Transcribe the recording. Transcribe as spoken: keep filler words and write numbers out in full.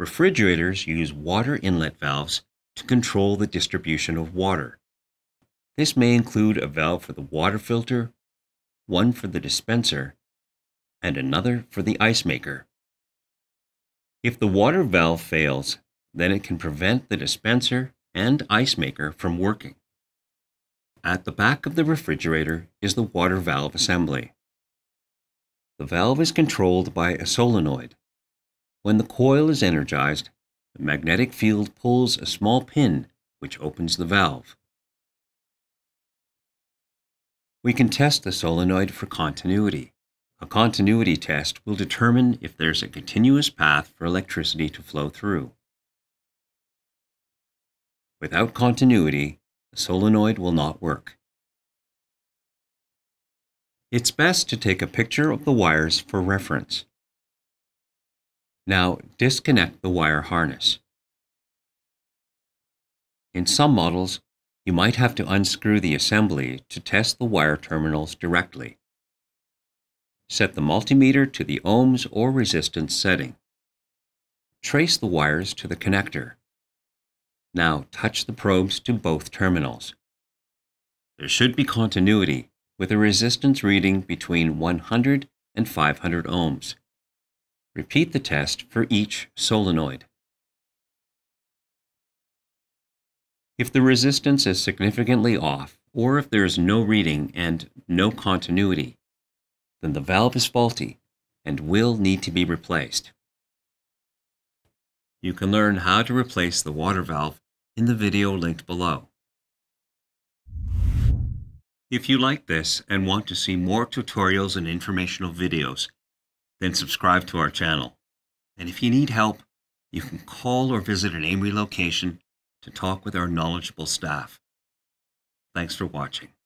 Refrigerators use water inlet valves to control the distribution of water. This may include a valve for the water filter, one for the dispenser, and another for the ice maker. If the water valve fails, then it can prevent the dispenser and ice maker from working. At the back of the refrigerator is the water valve assembly. The valve is controlled by a solenoid. When the coil is energized, the magnetic field pulls a small pin which opens the valve. We can test the solenoid for continuity. A continuity test will determine if there's a continuous path for electricity to flow through. Without continuity, the solenoid will not work. It's best to take a picture of the wires for reference. Now disconnect the wire harness. In some models, you might have to unscrew the assembly to test the wire terminals directly. Set the multimeter to the ohms or resistance setting. Trace the wires to the connector. Now touch the probes to both terminals. There should be continuity with a resistance reading between one hundred and five hundred ohms. Repeat the test for each solenoid. If the resistance is significantly off, or if there is no reading and no continuity, then the valve is faulty and will need to be replaced. You can learn how to replace the water valve in the video linked below. If you like this and want to see more tutorials and informational videos, then subscribe to our channel. And if you need help, you can call or visit an AMRE location to talk with our knowledgeable staff. Thanks for watching.